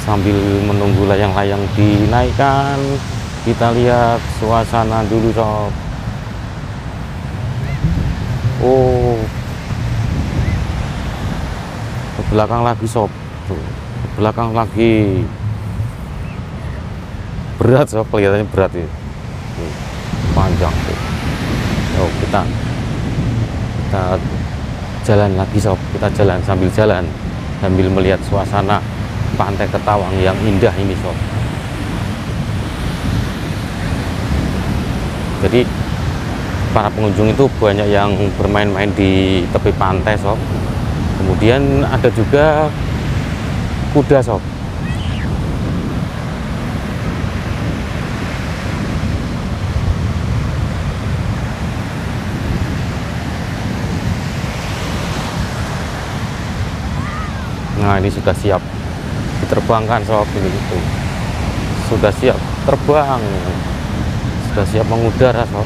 Sambil menunggu layang-layang dinaikkan, kita lihat suasana dulu sob. Oh, ke belakang lagi sob. Tuh, ke belakang lagi. Berat sob, kelihatannya berat ya. Tuh, panjang tuh. Oh, kita jalan lagi sob. Kita jalan sambil melihat suasana Pantai Ketawang yang indah ini sob. Jadi para pengunjung itu banyak yang bermain-main di tepi pantai sob. Kemudian ada juga kuda sob. Nah, ini sudah siap diterbangkan sob, ini gitu. Sudah siap terbang, sudah siap mengudara sob.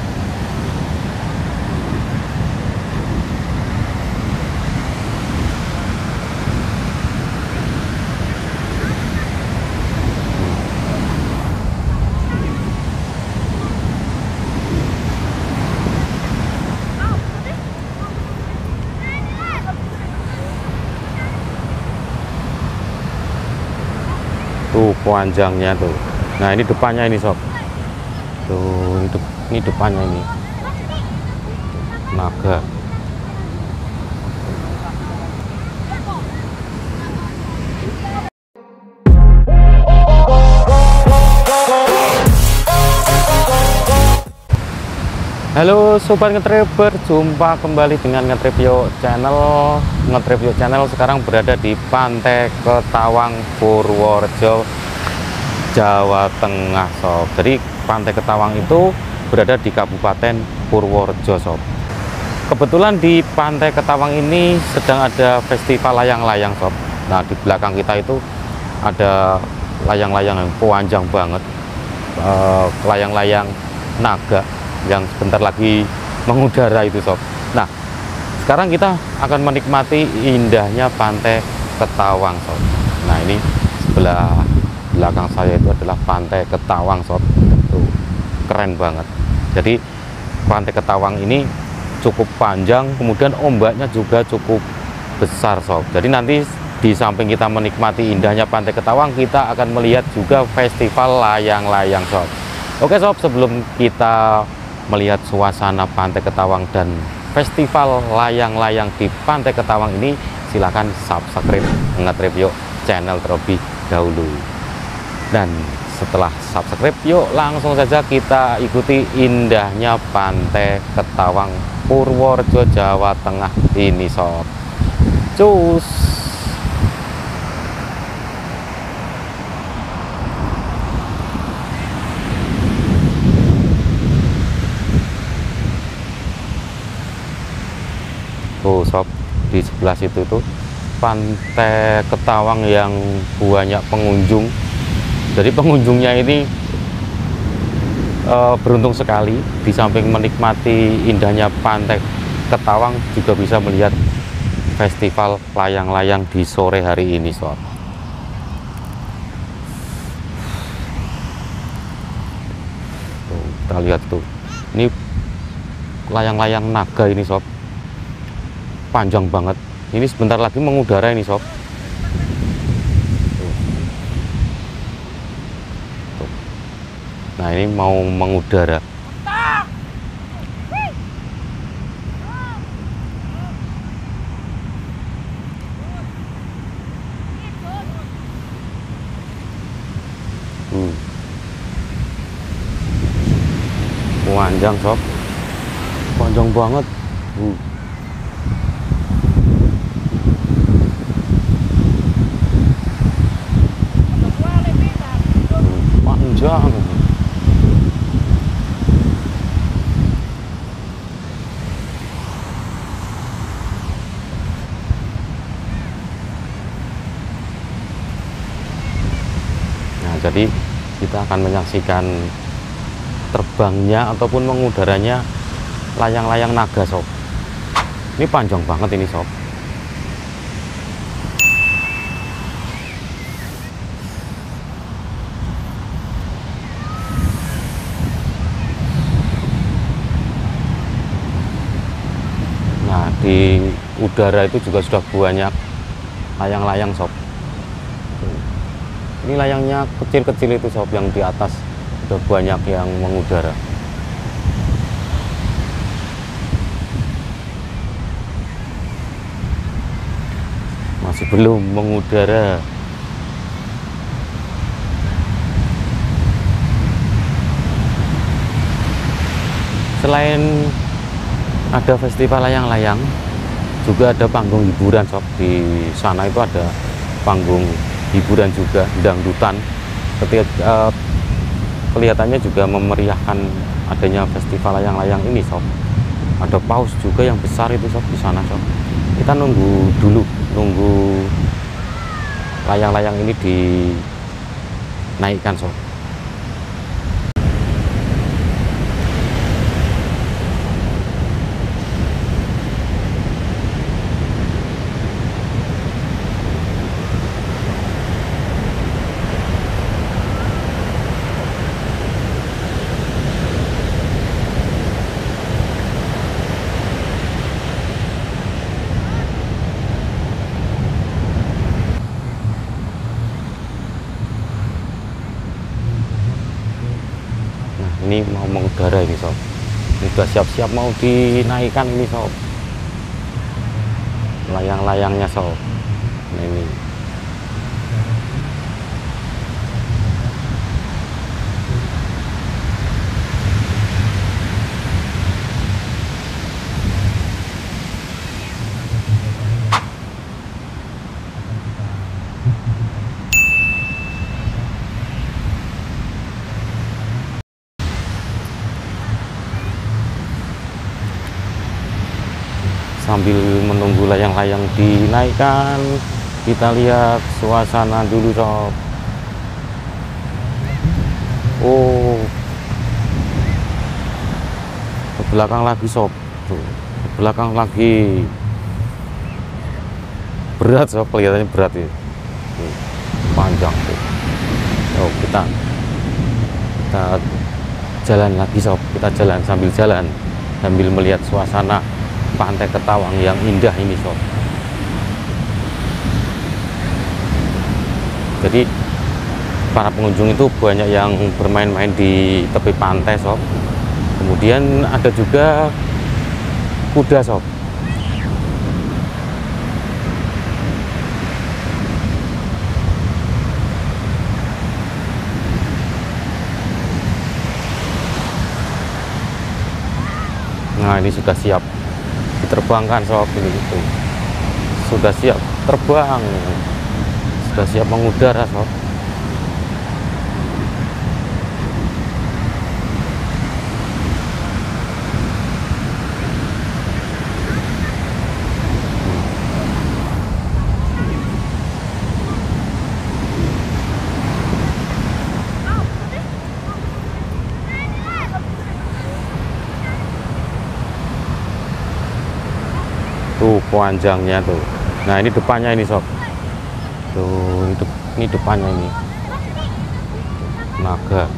Tuh panjangnya tuh. Nah, ini depannya ini sob. Tuh, ini depannya ini. Naga. Halo sobat ngetrip, berjumpa kembali dengan Ngetrip Yo Channel. Ngetrip Yo Channel sekarang berada di Pantai Ketawang, Purworejo, Jawa Tengah sob. Jadi Pantai Ketawang itu berada di Kabupaten Purworejo sob. Kebetulan di Pantai Ketawang ini sedang ada festival layang-layang sob. Nah, di belakang kita itu ada layang-layang yang panjang banget, layang-layang naga yang sebentar lagi mengudara itu sob. Nah, sekarang kita akan menikmati indahnya Pantai Ketawang sob. Nah, ini sebelah belakang saya itu adalah Pantai Ketawang sob. Tuh, keren banget. Jadi Pantai Ketawang ini cukup panjang, kemudian ombaknya juga cukup besar sob. Jadi nanti di samping kita menikmati indahnya Pantai Ketawang, kita akan melihat juga festival layang-layang sob. Oke sob, sebelum kita melihat suasana Pantai Ketawang dan festival layang-layang di Pantai Ketawang ini, silahkan subscribe Ngetrip Yo Channel terlebih dahulu. Dan setelah subscribe, yuk langsung saja kita ikuti indahnya Pantai Ketawang, Purworejo, Jawa Tengah ini sob. Cus. Tuh sob, di sebelah situ tuh Pantai Ketawang yang banyak pengunjung. Jadi pengunjungnya ini beruntung sekali, di samping menikmati indahnya Pantai Ketawang juga bisa melihat festival layang-layang di sore hari ini sob. Tuh, kita lihat tuh, ini layang-layang naga ini sob, panjang banget. Ini sebentar lagi mengudara ini sob. Tuh. Nah, ini mau mengudara. Panjang sob, panjang banget. Panjang. Nah, jadi kita akan menyaksikan terbangnya ataupun mengudaranya layang-layang naga sob. Ini panjang banget ini sob. di udara itu juga sudah banyak layang-layang sob. Ini layangnya kecil-kecil itu sob, yang di atas sudah banyak yang mengudara. Masih belum mengudara. Selain ada festival layang-layang, juga ada panggung hiburan sob. Di sana itu ada panggung hiburan juga, dangdutan. Ketika kelihatannya juga memeriahkan adanya festival layang-layang ini sob. Ada paus juga yang besar itu sob di sana sob. Kita nunggu dulu, nunggu layang-layang ini dinaikkan sob. Ini mau mengudara ini sob. Ini sudah siap-siap mau dinaikkan ini sob, layang-layangnya sob. Nah, ini sambil menunggu layang-layang dinaikkan, kita lihat suasana dulu sob. Oh, ke belakang lagi sob. Tuh, ke belakang lagi. Berat sob, kelihatannya berat ya. Tuh, panjang tuh. Oh, kita jalan lagi sob. Kita jalan sambil melihat suasana Pantai Ketawang yang indah ini sob. Jadi para pengunjung itu banyak yang bermain-main di tepi pantai sob. Kemudian ada juga kuda sob. Nah, ini sudah siap diterbangkan sob, ini gitu. Sudah siap terbang, sudah siap mengudara sob. Tuh panjangnya tuh. Nah, ini depannya ini sob. Tuh, ini depannya ini. Naga.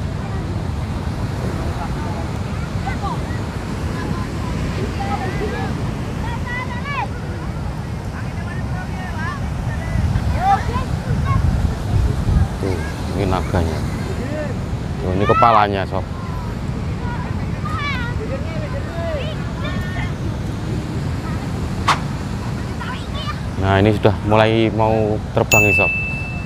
Tuh, ini naganya. Tuh, ini kepalanya sob. Nah, ini sudah mulai mau terbang nih sob.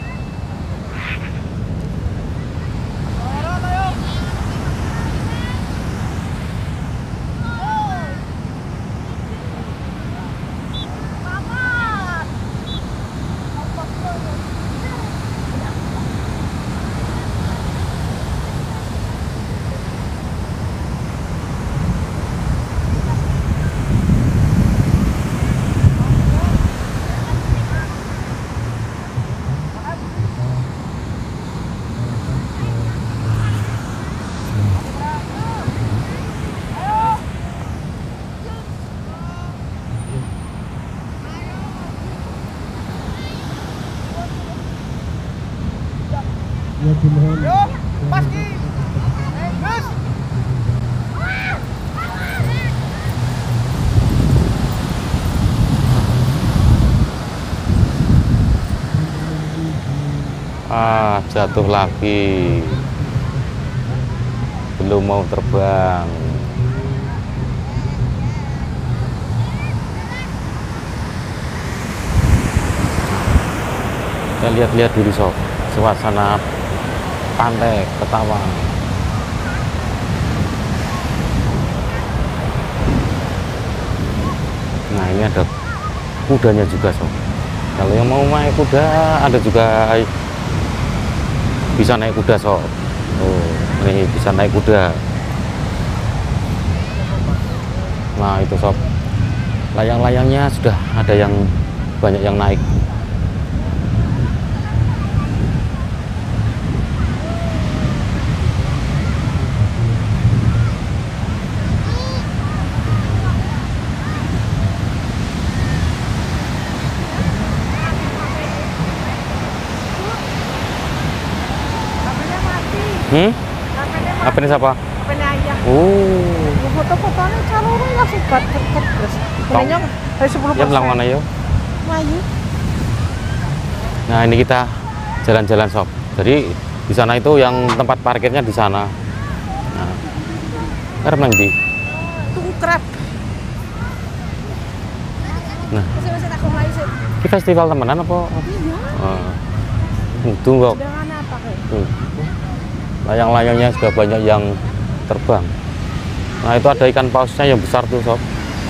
Yo, pasti. Yes. Jatuh lagi. Belum mau terbang. Kita lihat-lihat dulu sob, suasana pantai Ketawang. Nah ini ada kudanya juga sob. Kalau yang mau naik kuda ada juga, bisa naik kuda sob. Oh ini bisa naik kuda. Nah itu sob, layang-layangnya sudah ada yang banyak yang naik. Apa ini siapa? Oh. Foto-fotonya calonnya langsung banget terus. Kemudian dari 10%. Ya belang mana yuk? Mayu. Nah ini kita jalan-jalan sob. Jadi di sana itu yang tempat parkirnya di sana. Nah, karep nang ndi? Tuku krep. Nah, Masih aku mayu sih. ini festival temenan apa? Iya. Tunggu. Dengan apa kayak? Layang-layangnya sudah banyak yang terbang. Nah itu ada ikan pausnya yang besar tuh sob.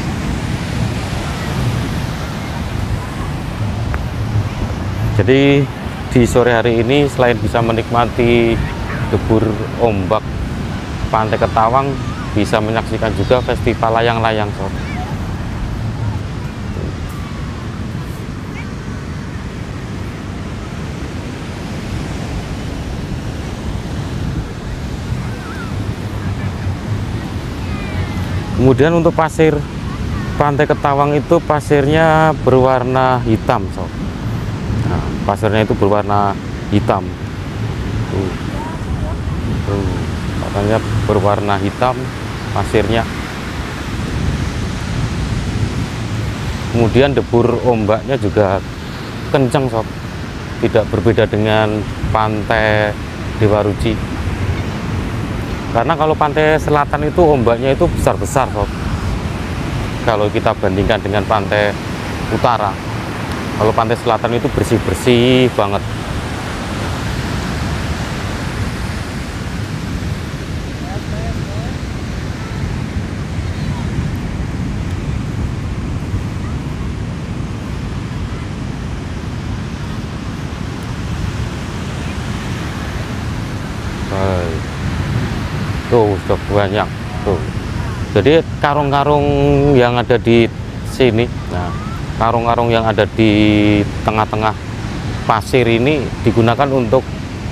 Jadi di sore hari ini selain bisa menikmati debur ombak Pantai Ketawang, bisa menyaksikan juga festival layang-layang sob. Kemudian untuk pasir Pantai Ketawang itu pasirnya berwarna hitam sob. Nah, pasirnya itu berwarna hitam. Makanya berwarna hitam pasirnya. Kemudian debur ombaknya juga kencang sob. Tidak berbeda dengan Pantai Dewa Ruci. Karena kalau pantai selatan itu ombaknya itu besar-besar sob. Kalau kita bandingkan dengan pantai utara, kalau pantai selatan itu bersih-bersih banget. Tuh sudah banyak tuh. Jadi karung-karung yang ada di sini, nah karung-karung yang ada di tengah-tengah pasir ini digunakan untuk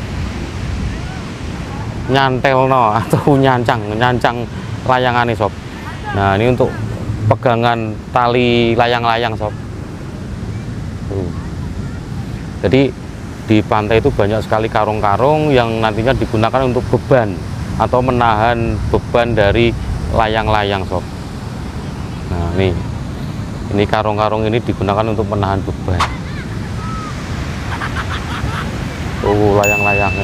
nyantel atau nyancang layangan nih sob. Nah ini untuk pegangan tali layang-layang sob. Tuh. Jadi di pantai itu banyak sekali karung-karung yang nantinya digunakan untuk beban atau menahan beban dari layang-layang sob. Nah ini karung-karung ini digunakan untuk menahan beban. Layang-layangnya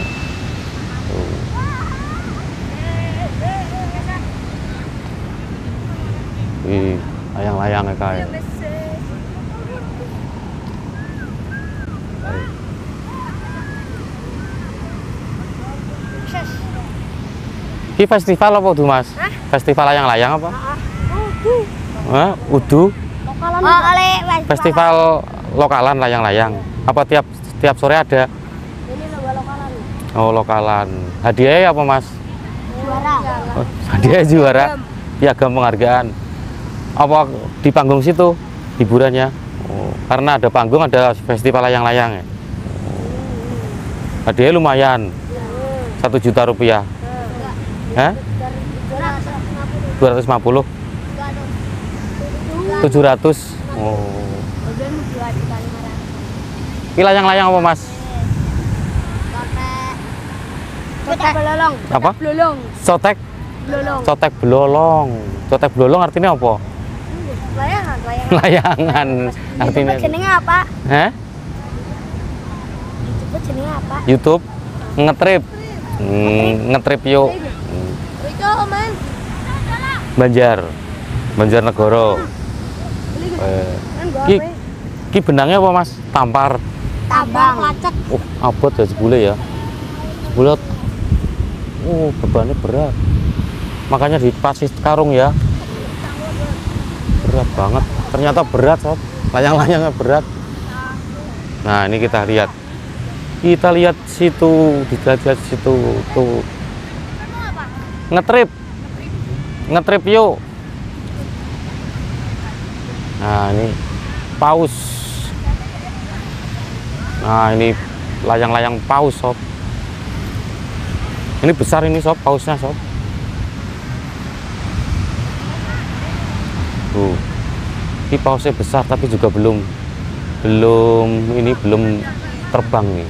layang-layangnya kayak ini festival apa tuh mas? Hah? Festival layang-layang apa? Udu. Festival lokalan layang-layang. Apa tiap sore ada? Ini lokalan. Oh lokalan. Hadiahnya apa mas? Juara. Oh, hadiahnya juara. Piagam penghargaan. Apa di panggung situ hiburannya? Oh, karena ada panggung ada festival layang-layang ya. Hadiahnya lumayan. 1 juta rupiah. Hah? 250? 700? Oh. Ini layang-layang apa mas? Sotek belolong. Apa? Belolong. Sotek? Belolong. Sotek belolong. Sotek belolong artinya apa? Layangan. Layangan. Artinya jenenge apa? hah? YouTube jenis apa? YouTube ngetrip. Ngetrip yuk. Riko Oman. Banjarnegara. Ki benangnya apa Mas? Tampar. Tambang lacak. Abot ya sebule ya. Sebule. Bebannya berat. Makanya dipasih karung ya. Berat banget. Ternyata berat, sob. Layang-layangnya berat. Nah, ini kita lihat. Kita lihat situ, lihat situ tuh. Ngetrip. Ngetrip yuk. Nah, ini paus. Nah, ini layang-layang paus, sob. Ini besar ini, sob, pausnya, sob. Tuh. Ini pausnya besar tapi juga belum terbang nih.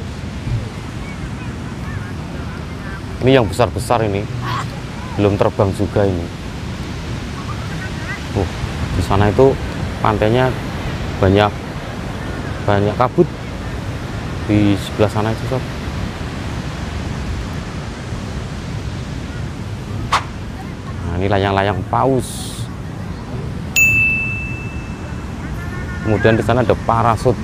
Ini yang besar-besar ini belum terbang juga ini. Di sana itu pantainya banyak kabut. Di sebelah sana itu, sob. Nah, ini layang-layang paus. Kemudian di sana ada parasut.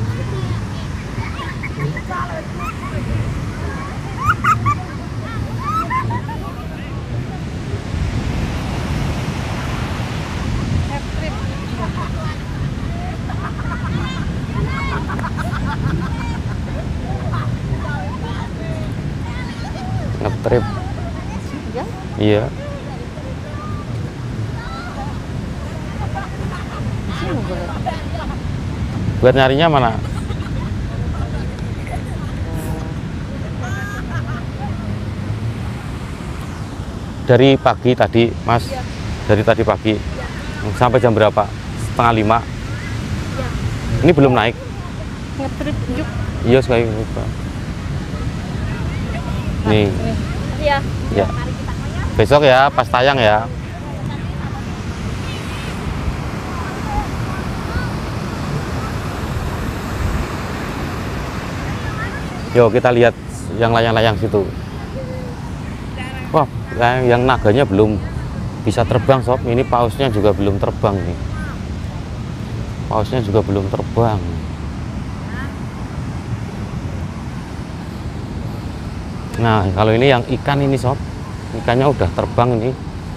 Ngetrip. Iya. Buat nyarinya mana? Dari pagi tadi, Mas. Ya. Dari tadi pagi. Ya. Sampai jam berapa? 4:30. Ya. Ini belum naik. Ngetrip juk. Iya, sekali lupa. Nih. Iya. Ya. Besok ya, pas tayang ya. Yuk kita lihat yang layang-layang situ. Wah, yang naganya belum bisa terbang, sob. Ini pausnya juga belum terbang nih. Pausnya juga belum terbang. Nah, kalau ini yang ikan ini, sob. Ikannya udah terbang ini.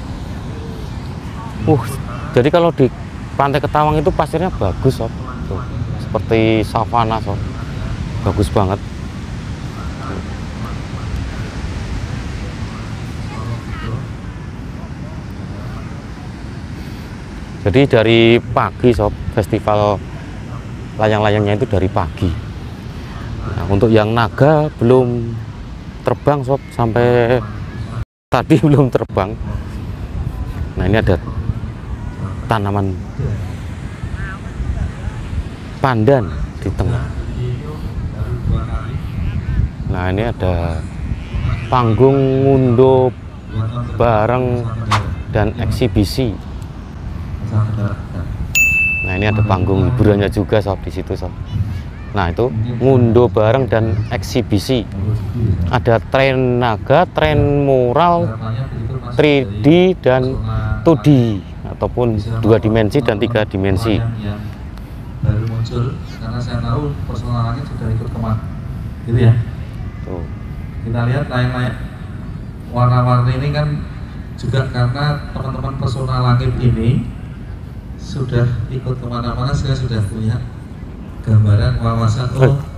Jadi kalau di Pantai Ketawang itu pasirnya bagus, sob. Tuh, seperti savana, sob. Bagus banget. Jadi dari pagi, sob, festival layang-layangnya itu dari pagi. Nah, untuk yang naga belum terbang, sob, sampai tadi belum terbang. Nah, ini ada tanaman pandan di tengah. Nah, ini ada panggung ngundo bareng dan eksibisi. Nah, ini ada panggung hiburannya juga, sob, di situ, sob. Nah, itu ngundo bareng dan eksibisi. Ada tren naga, tren mural, 3D dan 2D ataupun 2 dimensi dan 3 dimensi. Baru muncul karena saya tahu personal langit sudah ikut kemana, gitu ya. Tuh. Kita lihat layang-layang warna-warni ini kan juga karena teman-teman personal langit ini sudah ikut kemana-mana, saya sudah punya gambaran wawasan.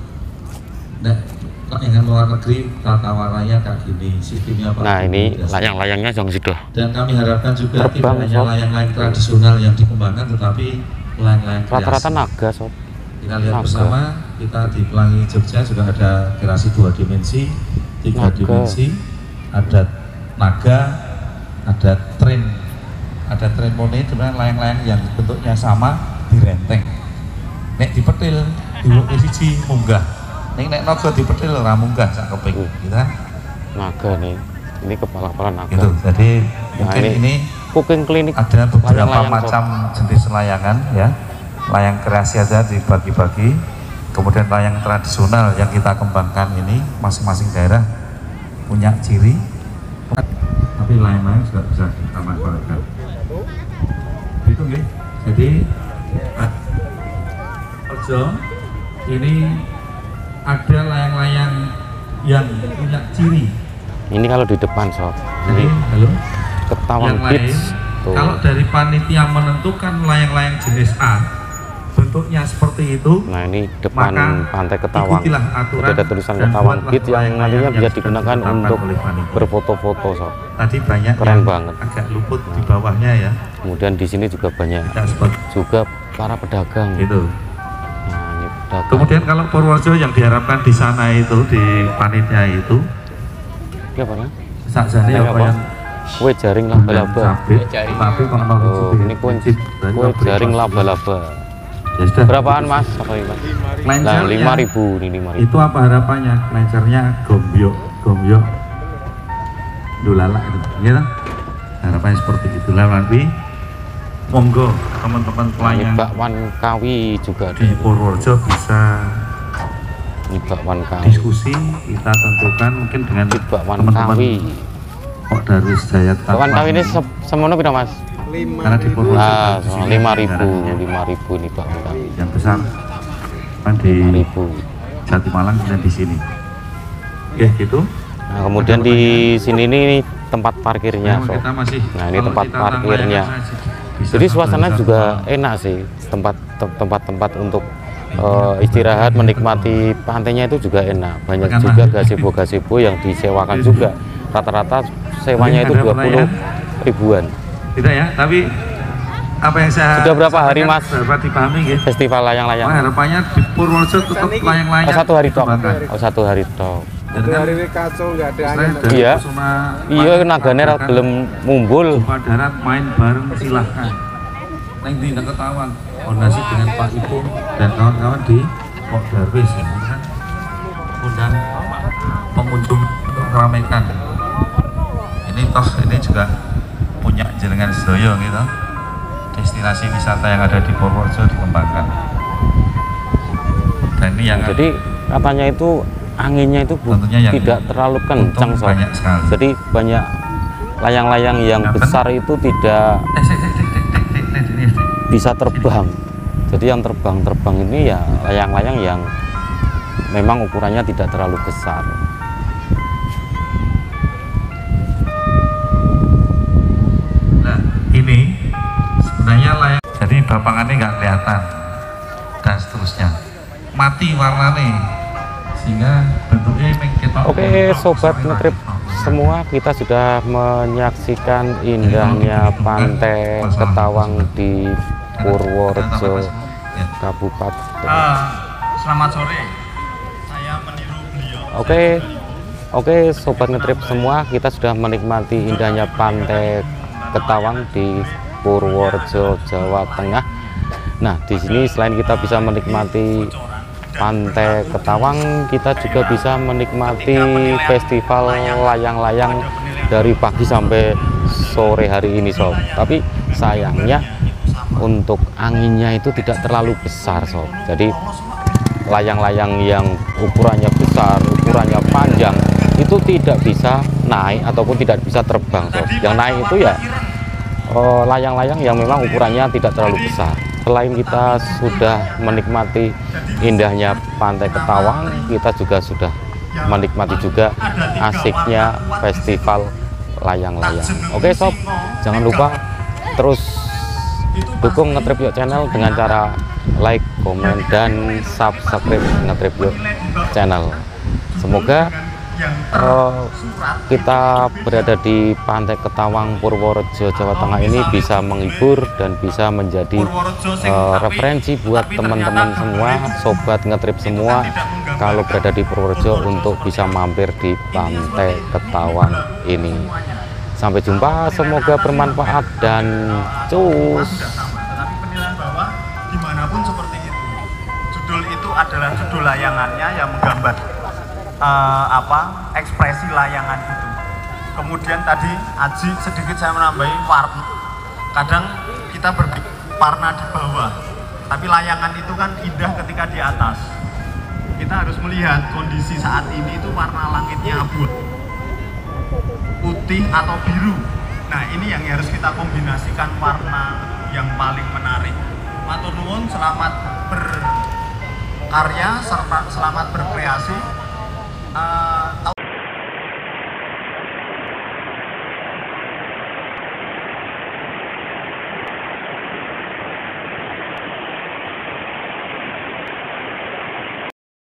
Yang luar negeri tata warnanya kayak gini, sistemnya apa. Nah, ini layang-layangnya yang sudah. Dan kami harapkan juga terbang, tidak hanya sob. layang-layang tradisional yang dikembangkan, tetapi layang-layang Rata-rata kreasi. naga, sob. Kita lihat Naga. bersama, kita di Pelangi Jogja juga ada kreasi 2 dimensi, 3 Naga. dimensi, ada naga, ada tren mone, sebenarnya layang-layang yang bentuknya sama direnteng. Nek dipetil, diwuki siji munggah. Nek naga dipetil ora munggah sak keping, gitu kan? Naga nih. Ini kepala-kepala naga. Gitu. Jadi mungkin ini ini cooking klinik. ada beberapa layang-layang, macam jenis layangan ya. Layang kreasi aja dibagi-bagi. Kemudian layang tradisional yang kita kembangkan ini masing-masing daerah punya ciri, tapi layang-layang juga bisa kita manfaatkan. Itu nggih. Jadi Ojo ini ada layang-layang yang punya ciri. Ini kalau di depan sob, Jadi ini halo. Ketawang Yang lain, Beach tuh. kalau dari panitia menentukan layang-layang jenis A bentuknya seperti itu, Nah ini depan maka Pantai Ketawang, ikutilah aturan ada tulisan dan Ketawang buatlah Beach yang layang-layang nantinya bisa yang digunakan ditetapkan untuk oleh panitia. berfoto-foto sob. Tadi banyak Keren yang banget. agak luput di bawahnya ya, Kemudian di sini juga banyak tidak seperti juga para pedagang. itu. Nah ini pedagang. Kemudian kalau Purworejo yang diharapkan di sana itu, di panitia itu, Ini apa nih? sakjane Ini apa apa? yang Kue jaring laba-laba. tapi kalau Oh, ini kue jaring laba-laba. Ya sudah. Berapaan mas? Apa ini mas? Nah Kelencernya 5.000, ini 5.000. itu apa harapannya? Kelencernya gombyok dulala itu, ya kan? Harapannya seperti itulah nanti. Monggo teman-teman Ini pelayang bakwan kawi juga ada. di Purworejo bisa Ini bakwan kawi. diskusi, kita tentukan mungkin dengan Ini bakwan teman-teman kawi. Kok Darus Jaya Bakwan kawi ini semono pira mas? karena di Purworejo Nah, di sini 5.000, daerahnya 5.000 ini bakwan kawi. yang besar kan di 5.000. Jatimalang dan di sini. Ya gitu. Nah, kemudian di sini ini tempat parkirnya, Memang sob. kita masih, Nah, ini kalau tempat kita parkirnya. tanpa air bisa Jadi sampai suasana satu juga malam. enak sih, tempat-tempat untuk istirahat, menikmati pantainya itu juga enak. Banyak Tekan juga lagi. gazebo-gazebo yang disewakan juga. Rata-rata sewanya Mungkin itu ada 20 pertanyaan? ribuan. Tidak ya, tapi apa yang saya Sudah berapa hari, sampaikan Mas? dapat dipahami ya. Festival layang-layang. Harapannya di Purworejo tetap layang-layang. Oh, 1 hari tok. dikembangkan. Oh, 1 hari tok. Dan kan Hari ini kacau nggak ada selain angin. dari Iya. Kusuma Iya, nagane ra Mengadakan gelem mumbul. jumpa darat main bareng silahkan. Neng Dina Ketawang koordinasi dengan Pak Ibu dan kawan-kawan di Pok Darwis ya kan undang pengunjung untuk meramaikan. Ini toh ini juga punya jenengan sedoyo gitu. Destinasi wisata yang ada di Purworejo dikembangkan. Dan ini yang Jadi katanya itu anginnya itu Tentunya yang tidak terlalu kencang, untung sob. banyak sekali. Jadi banyak layang-layang yang Kenapa? besar itu tidak bisa terbang. Jadi yang terbang ini ya layang-layang yang memang ukurannya tidak terlalu besar. Nah, ini sebenarnya layang. Jadi bapangannya nggak kelihatan dan seterusnya. Mati warnanya sehingga bentuknya kita. Oke, sobat ngetrip semua, kita sudah menyaksikan indahnya Pantai Ketawang di Purworejo, Kabupaten. Selamat sore. Saya meniru beliau. Oke, sobat ngetrip semua, kita sudah menikmati indahnya Pantai Ketawang di Purworejo, Jawa Tengah. Nah, di sini selain kita bisa menikmati Pantai Ketawang, kita juga bisa menikmati festival layang-layang dari pagi sampai sore hari ini, sob. Tapi sayangnya untuk anginnya itu tidak terlalu besar, sob. Jadi layang-layang yang ukurannya besar, ukurannya panjang itu tidak bisa naik ataupun tidak bisa terbang, sob. Yang naik itu ya layang-layang yang memang ukurannya tidak terlalu besar. Selain kita sudah menikmati indahnya Pantai Ketawang, kita juga sudah menikmati juga asiknya festival layang-layang. Oke sob, jangan lupa terus dukung Ngetrip Yuk channel dengan cara like, komen, dan subscribe Ngetrip Yuk channel. Semoga kita berada di Pantai Ketawang, Purworejo, Jawa Tengah ini bisa menghibur dan bisa menjadi referensi buat teman-teman semua, sobat ngetrip semua, kalau berada di Purworejo untuk bisa mampir di Pantai Ketawang ini. Sampai jumpa, semoga bermanfaat dan cus. Tapi penilaian bahwa dimanapun seperti itu, judul itu adalah judul layangannya yang menggambar ekspresi layangan itu. Kemudian tadi Aji sedikit saya menambahi warna. Kadang kita berpikir warna di bawah, tapi layangan itu kan indah ketika di atas. kita harus melihat kondisi saat ini itu warna langitnya abu, putih atau biru. Nah, ini yang harus kita kombinasikan warna yang paling menarik. Matur nuwun, selamat berkarya serta selamat berkreasi.